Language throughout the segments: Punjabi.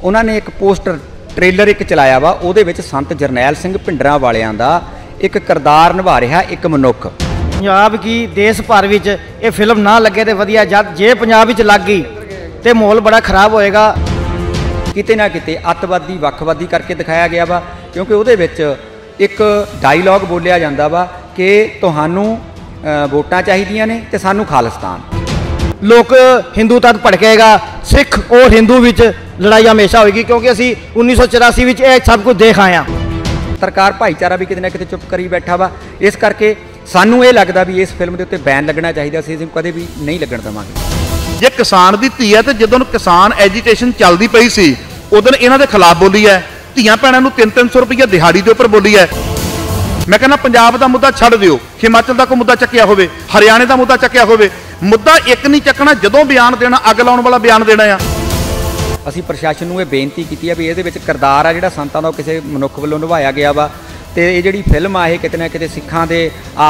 उन्होंने एक पोस्टर ट्रेलर एक चलाया वा ਉਹਦੇ ਵਿੱਚ संत जरनैल सिंह भिंडरां वालियां दा एक किरदार निभा रहा एक मनुख। पंजाब की देश भर विच ये फिल्म ना लगे तो वधिया, जद जे पंजाब विच लग गई तो माहौल बड़ा खराब होएगा। किते ना किते अतवादी वखवादी करके दिखाया गया वा, क्योंकि ਉਹਦੇ ਵਿੱਚ एक डायलॉग बोलिया जाता वा कि तुहानू वोटां चाहिदियां ने ते सानू खालिस्तान। लोग हिंदू तक भड़केगा, सिख और हिंदू विच लड़ाई हमेशा होगी, क्योंकि असी 1984 विच ये सब कुछ देख आए हैं। सरकार भाईचारा भी किते ना किते चुप करी बैठा वा, इस करके सानू ये लगता भी इस फिल्म के उत्ते बैन लगना चाहिए, असीं कदे भी नहीं लगन देवांगे। जे किसान दी धी है तो जदों किसान एजीटेशन चलती पई सी उदों इन्हां दे खिलाफ बोली है, धीआं भैणां नूं 300 रुपया दिहाड़ी के उपर बोली है। मैं कहना पंजाब का मुद्दा छड्ड दिओ, हिमाचल का कोई मुद्दा चक्या होवे, हरियाणे का मुद्दा चक्या होवे, मुद्दा एक नहीं चकना, जदों बयान देना अग लाउण वाला बयान देना आ। असीं प्रशासन नूं ये बेनती कीती है भी इहदे विच किरदार आ जिहड़ा संतां दा किसी मनुख वल्लों निभाया गया वा, ते ये जिहड़ी फिल्म आ किते ना किते सिखां दे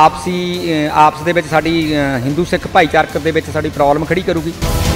आपस दे विच साडी हिंदू सिख भाईचारक दे विच साडी प्रॉब्लम खड़ी करूगी।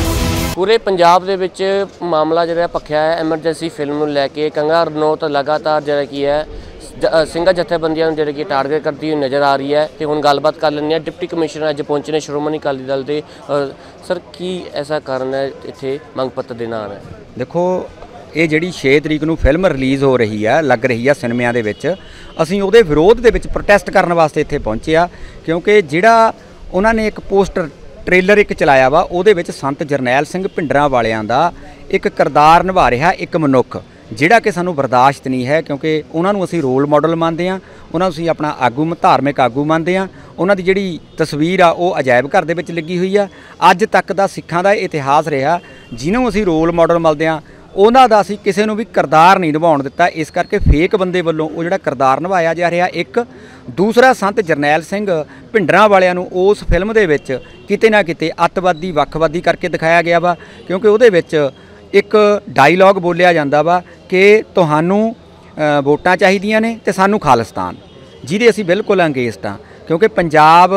पूरे पंजाब दे विच मामला जिहड़ा भखिया है एमरजेंसी फिल्म नूं लैके कंगना रनौत लगातार जिहड़ा की है ਸਿੰਘਾਂ जथेबंदियां ਜਿਹੜੇ कि टारगेट करती हुई नज़र आ रही है। तो हुण गलबात कर लैंदे डिप्टी कमिश्नर अज पहुंचे ने श्रोमणी अकाली दल के। सर की ऐसा कारण है इत्थे मंग पत्र देना आना है? देखो ये जिहड़ी 6 तरीक नूं फिल्म रिलीज़ हो रही है, लग रही है सिनेमिਆਂ ਦੇ ਵਿੱਚ, ਅਸੀਂ ਉਹਦੇ ਵਿਰੋਧ ਦੇ ਵਿੱਚ ਪ੍ਰੋਟੈਸਟ ਕਰਨ ਵਾਸਤੇ ਇੱਥੇ ਪਹੁੰਚੇ ਆ, ਕਿਉਂਕਿ ਜਿਹੜਾ ਉਹਨਾਂ ਨੇ ਇੱਕ ਪੋਸਟਰ ट्रेलर एक चलाया वा ਉਹਦੇ ਵਿੱਚ संत जरनैल सिंह भिंडरां वालियां ਦਾ एक किरदार निभा रहा एक मनुख, ਜਿਹੜਾ कि सानू बर्दाश्त नहीं है, क्योंकि उन्होंने असी रोल मॉडल मानते हैं, उन्होंने असी अपना आगू धार्मिक आगू मानते हैं। उन्हों की जिहड़ी तस्वीर आ वो अजायब घर दे विच लगी हुई है। अज तक का सिखां दा इतिहास रहा जिन्होंने असी रोल मॉडल मानते हैं उन्हों का असी किसी भी किरदार नहीं निभाउण दिता, इस करके फेक बंदे वालों वो जिहड़ा किरदार निभाया जा रहा। एक दूसरा संत जरनैल सिंह भिंडरां वालियां नूं उस फिल्म दे विच किते ना किते अतवादी वखवादी करके दिखाया गया वा, क्योंकि ਉਹਦੇ ਵਿੱਚ एक डायलॉग बोलिया जाता वा कि तुहानू वोटां चाहिदियां ने ते सानू खालिस्तान, जिहदे असीं बिल्कुल अंगेस्ट हाँ, क्योंकि पंजाब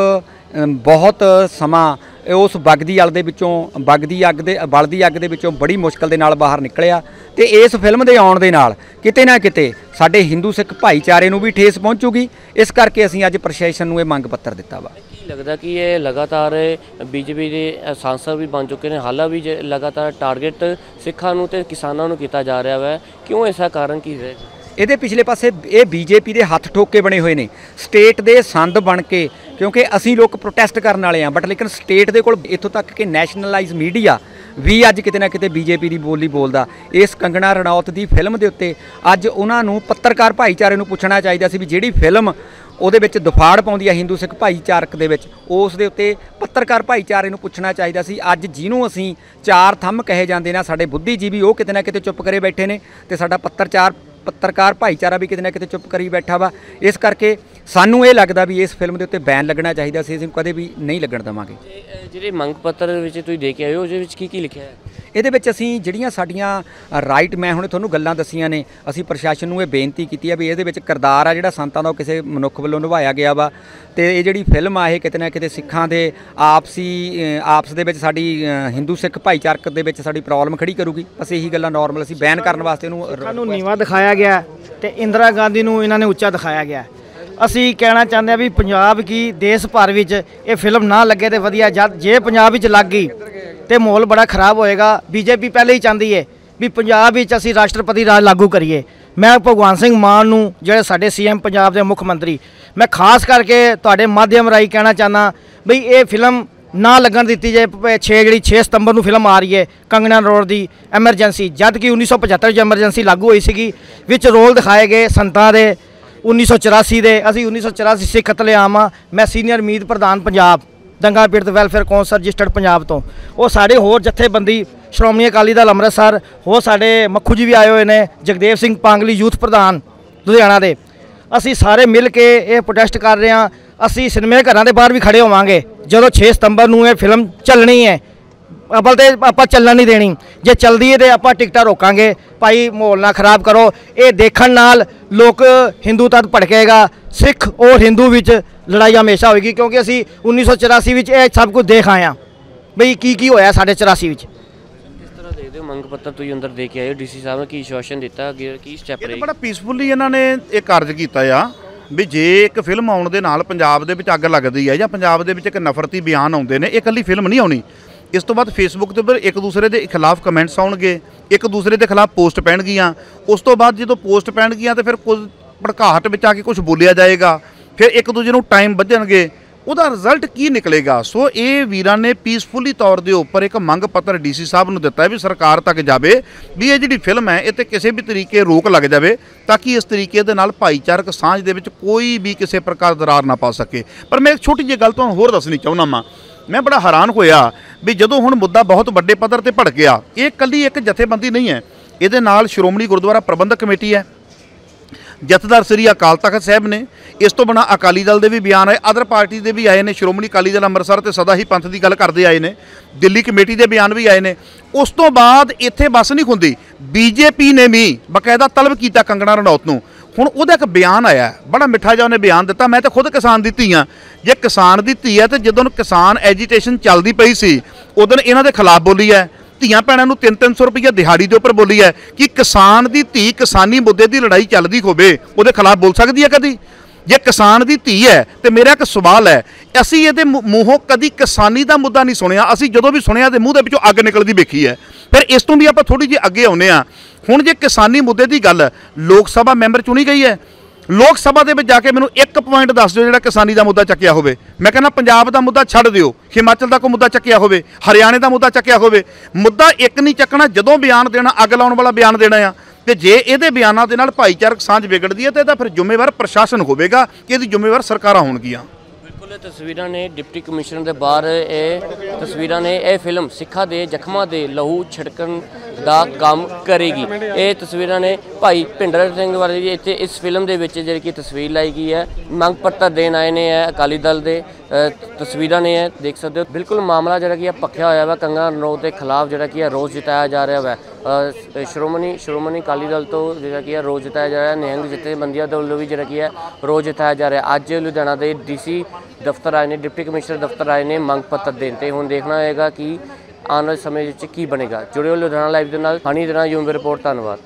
बहुत समा उस बगदी अल दे विचों बलदी अग दे विचों बड़ी मुश्किल दे नाल बाहर निकलिया। ते इस फिल्म दे आउण दे नाल किते ना किते साडे हिंदू सिख भाईचारे नूं भी ठेस पहुँचूगी, इस करके असीं अज प्रशासन नूं ये मंग पत्र दिता वा। लगता कि ये लगातार बीजेपी के सांसद भी बन चुके हैं, हालां भी लगातार टारगेट सिखां नूं ते किसानां नूं कीता जा रहा है, क्यों ऐसा कारण की है? ਇਹਦੇ ਪਿਛਲੇ ਪਾਸੇ ਇਹ ਬੀਜੇਪੀ ਦੇ ਹੱਥ ਠੋਕ ਕੇ ਬਣੇ ਹੋਏ ਨੇ, ਸਟੇਟ ਦੇ ਸੰਦ ਬਣ ਕੇ, ਕਿਉਂਕਿ ਅਸੀਂ ਲੋਕ ਪ੍ਰੋਟੈਸਟ ਕਰਨ ਵਾਲੇ ਆ, ਬਟ ਲੇਕਿਨ ਸਟੇਟ ਦੇ ਕੋਲ ਇੱਥੋਂ ਤੱਕ ਕਿ ਨੈਸ਼ਨਲਾਈਜ਼ ਮੀਡੀਆ ਵੀ ਅੱਜ ਕਿਤੇ ਨਾ ਕਿਤੇ ਬੀਜੇਪੀ ਦੀ ਬੋਲੀ ਬੋਲਦਾ। ਇਸ ਕੰਗਣਾ ਰਣੌਤ ਦੀ ਫਿਲਮ ਦੇ ਉੱਤੇ ਅੱਜ ਉਹਨਾਂ ਨੂੰ ਪੱਤਰਕਾਰ ਭਾਈਚਾਰੇ ਨੂੰ ਪੁੱਛਣਾ ਚਾਹੀਦਾ ਸੀ ਵੀ ਜਿਹੜੀ ਫਿਲਮ ਉਹਦੇ ਵਿੱਚ ਦਫਾੜ ਪਾਉਂਦੀ ਆ ਹਿੰਦੂ ਸਿੱਖ ਭਾਈਚਾਰਕ ਦੇ ਵਿੱਚ, ਉਸ ਦੇ ਉੱਤੇ ਪੱਤਰਕਾਰ ਭਾਈਚਾਰੇ ਨੂੰ ਪੁੱਛਣਾ ਚਾਹੀਦਾ ਸੀ। ਅੱਜ ਜਿਹਨੂੰ ਅਸੀਂ ਚਾਰ ਥੰਮ ਕਹੇ ਜਾਂਦੇ ਨੇ ਸਾਡੇ ਬੁੱਧੀਜੀਵੀ, ਉਹ ਕਿਤੇ ਨਾ ਕਿਤੇ ਚੁੱਪ ਕਰੇ ਬੈਠੇ ਨੇ, ਤੇ ਸਾਡਾ पत्रकार भाईचारा भी किते ना किते चुप करी बैठा वा। इस करके सानू ये लगता भी इस फिल्म के उत्ते बैन लगना चाहिए, असीं कदे भी नहीं लगन देवांगे। जिहड़े मंग पत्र विच तुसीं दे के आए हो उहदे विच की लिखिआ है? ਇਹਦੇ ਵਿੱਚ ਅਸੀਂ ਜਿਹੜੀਆਂ ਸਾਡੀਆਂ ਰਾਈਟ, ਮੈਂ ਹੁਣੇ ਤੁਹਾਨੂੰ ਗੱਲਾਂ ਦੱਸੀਆਂ ਨੇ, ਅਸੀਂ ਪ੍ਰਸ਼ਾਸਨ ਨੂੰ ਇਹ ਬੇਨਤੀ ਕੀਤੀ ਹੈ ਵੀ ਇਹਦੇ ਵਿੱਚ ਕਿਰਦਾਰ ਆ ਜਿਹੜਾ ਸੰਤਾਂ ਦਾ ਕਿਸੇ ਮਨੁੱਖ ਵੱਲੋਂ ਨਿਭਾਇਆ ਗਿਆ ਵਾ, ਤੇ ਇਹ ਜਿਹੜੀ ਫਿਲਮ ਆ ਇਹ ਕਿਤੇ ਨਾ ਕਿਤੇ ਸਿੱਖਾਂ ਦੇ ਆਪਸ ਦੇ ਵਿੱਚ ਸਾਡੀ ਹਿੰਦੂ ਸਿੱਖ ਭਾਈਚਾਰਕ ਦੇ ਵਿੱਚ ਸਾਡੀ ਪ੍ਰੋਬਲਮ ਖੜੀ ਕਰੂਗੀ। ਬਸ ਇਹੀ ਗੱਲਾਂ ਨਾਰਮਲ ਅਸੀਂ ਬੈਨ ਕਰਨ ਵਾਸਤੇ ਇਹਨੂੰ ਨੀਵਾਂ ਦਿਖਾਇਆ ਗਿਆ ਤੇ ਇੰਦਰਾ ਗਾਂਧੀ ਨੂੰ ਇਹਨਾਂ ਨੇ ਉੱਚਾ ਦਿਖਾਇਆ ਗਿਆ। ਅਸੀਂ ਕਹਿਣਾ ਚਾਹੁੰਦੇ ਹਾਂ ਵੀ ਪੰਜਾਬ ਕੀ ਦੇਸ਼ ਭਰ ਵਿੱਚ ਇਹ ਫਿਲਮ ਨਾ ਲੱਗੇ ਤੇ ਵਧੀਆ, ਜਦ ਜੇ ਪੰਜਾਬ ਵਿੱਚ ਲੱਗ ਗਈ तो माहौल बड़ा खराब होएगा। बीजेपी पहले ही चाहती है भी पंजाब विच असीं राष्ट्रपति राज लागू करिए। मैं भगवंत सिंह मान नूं जिहड़े साडे CM पंजाब के मुख मंत्री, मैं खास करके तुहाडे माध्यम राही कहना चाहना बई ये फिल्म ना लगन दी जाए। 6 सितंबर नूं फिल्म आ रही है कंगना रनौत दी एमरजेंसी, जद कि 1975 एमरजेंसी लागू हुई सी, विच रोल दिखाए गए संतां दे 1984 दे। असीं 1984 सिख कतलेआम आ। मैं सीनियर मीत प्रधान पंजाब दंगा पीड़त वैलफेयर कौंसल रजिस्टर्ड पंजाब तो, वो साढ़े होर जथेबंदी श्रोमणी अकाली दल अमृतसर, हो साढ़े मक्खू जी भी आए हुए हैं, जगदेव सिंह पांगली यूथ प्रधान लुधियाना दे, असी सारे मिल के ये प्रोटेस्ट कर रहे हैं। असी सिनेमे घरों के बाहर भी खड़े होवांगे जो 6 सितंबर नूं ये फिल्म चलनी है। अबल तो आप चलना नहीं देनी, जे चलती है तो आप टिकटा रोकांगे। भाई माहौल ना खराब करो, ये देखने नाल लोग हिंदू तक भड़केगा, सिख और हिंदू विच लड़ाई हमेशा होगी, क्योंकि असी 1984 विच ये सब कुछ देख आए हैं बई की होया साढ़े 84 विच। किस तरह देखते ਸਕਦੇ ਹੋ ਮੰਗ ਪੱਤਰ ਤੁਸੀਂ ਅੰਦਰ ਦੇ ਕੇ ਆਏ ਹੋ, ਡੀਸੀ ਸਾਹਿਬ ਨੇ ਕੀ ਆਸ਼ਵਾਸਨ ਦਿੱਤਾ, ਅੱਗੇ ਕੀ ਸਟੈਪ ਇਹ ਤਾਂ ਰਹੇ? ਬੜਾ ਪੀਸਫੁਲੀ ਇਹਨਾਂ ਨੇ ਇਹ ਕਾਰਜ ਕੀਤਾ ਆ ਵੀ ਜੇ ਇੱਕ ਫਿਲਮ ਆਉਣ ਦੇ ਨਾਲ ਪੰਜਾਬ ਦੇ ਵਿੱਚ ਅੱਗ ਲੱਗਦੀ ਹੈ ਜਾਂ ਪੰਜਾਬ ਦੇ ਵਿੱਚ ਇੱਕ ਨਫ਼ਰਤੀ ਬਿਆਨ ਆਉਂਦੇ ਨੇ, ਇਹ ਇਕੱਲੀ ਫਿਲਮ ਨਹੀਂ ਆਉਣੀ। ਇਸ ਤੋਂ ਬਾਅਦ ਫੇਸਬੁੱਕ ਦੇ ਉੱਪਰ ਇੱਕ ਦੂਸਰੇ ਦੇ ਖਿਲਾਫ ਕਮੈਂਟਸ ਆਉਣਗੇ, ਇੱਕ ਦੂਸਰੇ ਦੇ ਖਿਲਾਫ ਪੋਸਟ ਪੈਣਗੀਆਂ। ਉਸ ਤੋਂ ਬਾਅਦ ਜਦੋਂ ਪੋਸਟ ਪੈਣਗੀਆਂ ਤਾਂ ਫਿਰ ਕੁਝ ਭੜਕਾਹਟ ਵਿੱਚ ਆ ਕੇ ਕੁਝ ਬੋਲਿਆ ਜਾਏਗਾ, ਫਿਰ ਇੱਕ ਦੂਜੇ ਨੂੰ ਟਾਈਮ ਵੱਜਣਗੇ, ਉਹਦਾ ਰਿਜ਼ਲਟ ਕੀ ਨਿਕਲੇਗਾ। ਸੋ ਇਹ ਵੀਰਾਂ ਨੇ ਪੀਸਫੁਲੀ ਤੌਰ ਦੇ ਉੱਪਰ ਇੱਕ ਮੰਗ ਪੱਤਰ ਡੀਸੀ ਸਾਹਿਬ ਨੂੰ ਦਿੱਤਾ ਹੈ ਵੀ ਸਰਕਾਰ ਤੱਕ ਜਾਵੇ ਵੀ ਇਹ ਜਿਹੜੀ ਫਿਲਮ ਹੈ ਇਹ ਤੇ ਕਿਸੇ ਵੀ ਤਰੀਕੇ ਰੋਕ ਲੱਗ ਜਾਵੇ ਤਾਂ ਕਿ ਇਸ ਤਰੀਕੇ ਦੇ ਨਾਲ ਭਾਈਚਾਰਕ ਸਾਂਝ ਦੇ ਵਿੱਚ ਕੋਈ ਵੀ ਕਿਸੇ ਪ੍ਰਕਾਰ ਦਰਾਰ ਨਾ ਪਾ ਸਕੇ। ਪਰ ਮੈਂ ਇੱਕ ਛੋਟੀ ਜਿਹੀ ਗੱਲ ਤੁਹਾਨੂੰ ਹੋਰ ਦੱਸਣੀ ਚਾਹੁੰਦਾ ਮੈਂ ਬੜਾ ਹੈਰਾਨ ਹੋਇਆ ਵੀ ਜਦੋਂ ਹੁਣ ਮੁੱਦਾ ਬਹੁਤ ਵੱਡੇ ਪੱਧਰ ਤੇ ਭੜਕ ਗਿਆ, ਇਹ ਇਕੱਲੀ ਇੱਕ ਜਥੇਬੰਦੀ ਨਹੀਂ ਹੈ, ਇਹਦੇ ਨਾਲ ਸ਼੍ਰੋਮਣੀ ਗੁਰਦੁਆਰਾ ਪ੍ਰਬੰਧਕ ਕਮੇਟੀ ਹੈ, ਜਥੇਦਾਰ ਸ੍ਰੀ ਅਕਾਲ ਤਖਤ ਸਾਹਿਬ ਨੇ, ਇਸ ਤੋਂ ਬਿਨਾਂ ਅਕਾਲੀ ਦਲ ਦੇ ਵੀ ਬਿਆਨ ਆਏ, ਅਦਰ ਪਾਰਟੀ ਦੇ ਵੀ ਆਏ ਨੇ, ਸ਼੍ਰੋਮਣੀ ਅਕਾਲੀ ਦਲ ਅੰਮ੍ਰਿਤਸਰ ਤੇ ਸਦਾ ਹੀ ਪੰਥ ਦੀ ਗੱਲ ਕਰਦੇ ਆਏ ਨੇ, ਦਿੱਲੀ ਕਮੇਟੀ ਦੇ ਬਿਆਨ ਵੀ ਆਏ ਨੇ। ਉਸ ਤੋਂ ਬਾਅਦ ਇੱਥੇ ਬਸ ਨਹੀਂ ਹੁੰਦੀ, ਬੀਜੇਪੀ ਨੇ ਵੀ ਬਕਾਇਦਾ ਤਲਬ ਕੀਤਾ ਕੰਗਣਾ ਰਣੌਤ ਨੂੰ। ਹੁਣ ਉਹਦਾ ਇੱਕ ਬਿਆਨ ਆਇਆ, ਬੜਾ ਮਿੱਠਾ ਜਿਹਾ ਉਹਨੇ ਬਿਆਨ ਦਿੱਤਾ। ਮੈਂ ਤਾਂ ਖੁਦ ਕਿਸਾਨ ਦੀ ਧੀ ਹਾਂ, ਜੇ ਕਿਸਾਨ ਦੀ ਧੀ ਹੈ ਤੇ ਜਦੋਂ ਕਿਸਾਨ ਐਜੀਟੇਸ਼ਨ ਚੱਲਦੀ ਪਈ ਸੀ ਉਦੋਂ ਇਹਨਾਂ ਦੇ ਖਿਲਾਫ ਬੋਲੀ ਹੈ, ਧੀਆਂ ਭੈਣਾਂ ਨੂੰ 300 ਰੁਪਈਆ ਦਿਹਾੜੀ ਦੇ ਉੱਪਰ ਬੋਲੀ ਹੈ। ਕਿ ਕਿਸਾਨ ਦੀ ਧੀ ਕਿਸਾਨੀ ਮੁੱਦੇ ਦੀ ਲੜਾਈ ਚੱਲਦੀ ਹੋਵੇ ਉਹਦੇ ਖਿਲਾਫ ਬੋਲ ਸਕਦੀ ਹੈ ਕਦੀ? ਜੇ ਕਿਸਾਨ ਦੀ ਧੀ ਹੈ ਤੇ ਮੇਰਾ ਇੱਕ ਸਵਾਲ ਹੈ, ਅਸੀਂ ਇਹਦੇ ਮੂੰਹੋਂ ਕਦੀ ਕਿਸਾਨੀ ਦਾ ਮੁੱਦਾ ਨਹੀਂ ਸੁਣਿਆ। ਅਸੀਂ ਜਦੋਂ ਵੀ ਸੁਣਿਆ ਤੇ ਮੂੰਹ ਦੇ ਵਿੱਚੋਂ ਅੱਗ ਨਿਕਲਦੀ ਵੇਖੀ ਹੈ। ਫਿਰ ਇਸ ਤੋਂ ਵੀ ਆਪਾਂ ਥੋੜੀ ਜਿਹੀ ਅੱਗੇ ਆਉਂਦੇ ਹਾਂ। ਹੁਣ ਜੇ ਕਿਸਾਨੀ ਮੁੱਦੇ ਦੀ ਗੱਲ, ਲੋਕ ਸਭਾ ਮੈਂਬਰ ਚੁਣੀ ਗਈ ਹੈ, ਲੋਕ ਸਭਾ ਦੇ ਵਿੱਚ ਜਾ ਕੇ ਮੈਨੂੰ ਇੱਕ ਪੁਆਇੰਟ ਦੱਸ ਦਿਓ ਜਿਹੜਾ ਕਿਸਾਨੀ ਦਾ ਮੁੱਦਾ ਚੱਕਿਆ ਹੋਵੇ। ਮੈਂ ਕਹਿੰਦਾ ਪੰਜਾਬ ਦਾ ਮੁੱਦਾ ਛੱਡ ਦਿਓ, ਹਿਮਾਚਲ ਦਾ ਕੋਈ ਮੁੱਦਾ ਚੱਕਿਆ ਹੋਵੇ, ਹਰਿਆਣੇ ਦਾ ਮੁੱਦਾ ਚੱਕਿਆ ਹੋਵੇ, ਮੁੱਦਾ ਇੱਕ ਨਹੀਂ ਚੱਕਣਾ। ਜਦੋਂ ਬਿਆਨ ਦੇਣਾ ਅੱਗ ਲਾਉਣ ਵਾਲਾ ਬਿਆਨ ਦੇਣਾ ਆ, ਤੇ ਜੇ ਇਹਦੇ ਬਿਆਨਾਂ ਦੇ ਨਾਲ ਭਾਈਚਾਰਕ ਸਾਂਝ ਵਿਗੜਦੀ ਹੈ ਤੇ ਇਹਦਾ ਫਿਰ ਜ਼ਿੰਮੇਵਾਰ ਪ੍ਰਸ਼ਾਸਨ ਹੋਵੇਗਾ, ਇਹਦੀ ਜ਼ਿੰਮੇਵਾਰ ਸਰਕਾਰਾਂ ਹੋਣਗੀਆਂ। ਬਿਲਕੁਲ ਇਹ ਤਸਵੀਰਾਂ ਨੇ ਡਿਪਟੀ ਕਮਿਸ਼ਨਰ ਦੇ ਬਾਹਰ, ਇਹ ਤਸਵੀਰਾਂ ਨੇ। ਇਹ ਫਿਲਮ ਸਿੱਖਾਂ ਦੇ ਜ਼ਖਮਾਂ ਦੇ ਲਹੂ ਛਿੜਕਣ ਦਾ ਕੰਮ ਕਰੇਗੀ। ਇਹ ਤਸਵੀਰਾਂ ਨੇ ਭਾਈ ਭਿੰਡਰ ਸਿੰਘ ਵਾਲੇ ਜੀ ਇੱਥੇ ਇਸ ਫਿਲਮ ਦੇ ਵਿੱਚ ਜਿਹੜੀ ਕਿ ਤਸਵੀਰ ਲਾਈ ਗਈ ਹੈ, ਮੰਗ ਪੱਤਰ ਦੇਣ ਆਏ ਨੇ ਇਹ ਅਕਾਲੀ ਦਲ ਦੇ। ਤਸਵੀਰਾਂ ਨੇ ਇਹ ਦੇਖ ਸਕਦੇ ਹੋ। ਬਿਲਕੁਲ ਮਾਮਲਾ ਜਿਹੜਾ ਕਿ ਪੱਖਿਆ ਹੋਇਆ ਵਾ, ਕੰਗਣਾ ਰਣੌਤ ਦੇ ਖਿਲਾਫ ਜਿਹੜਾ ਕਿ ਰੋਸ ਜਤਾਇਆ ਜਾ ਰਿਹਾ ਵਾ। ਸ਼੍ਰੋਮਣੀ ਅਕਾਲੀ ਦਲ ਤੋਂ ਜਿਹੜਾ ਕਿ ਰੋਸ ਜਤਾਇਆ ਜਾ ਰਿਹਾ, ਨਿਹੰਗ ਜਥੇਬੰਦੀਆਂ ਦੇ ਵੱਲੋਂ ਵੀ ਜਿਹੜਾ ਕਿ ਰੋਸ ਜਤਾਇਆ ਜਾ ਰਿਹਾ। ਅੱਜ ਲੁਧਿਆਣਾ ਦੇ ਡੀਸੀ ਦਫ਼ਤਰ ਆਏ ਨੇ, ਡਿਪਟੀ ਕਮਿਸ਼ਨਰ ਦਫ਼ਤਰ ਆਏ ਨੇ ਮੰਗ ਪੱਤਰ ਦੇਣ, ਤੇ ਹੁਣ ਦੇਖਣਾ ਹੋਏਗਾ ਕਿ ਆਉਣ ਵਾਲੇ ਸਮੇਂ ਵਿੱਚ ਕੀ ਬਣੇਗਾ। ਜੁੜਿਓ ਲੁਧਿਆਣਾ ਲਾਈਵ ਦੇ ਨਾਲ, ਹਨੀ ਦੇ ਨਾਲ ਯੂਮ ਰਿਪੋਰਟ। ਧੰਨਵਾਦ।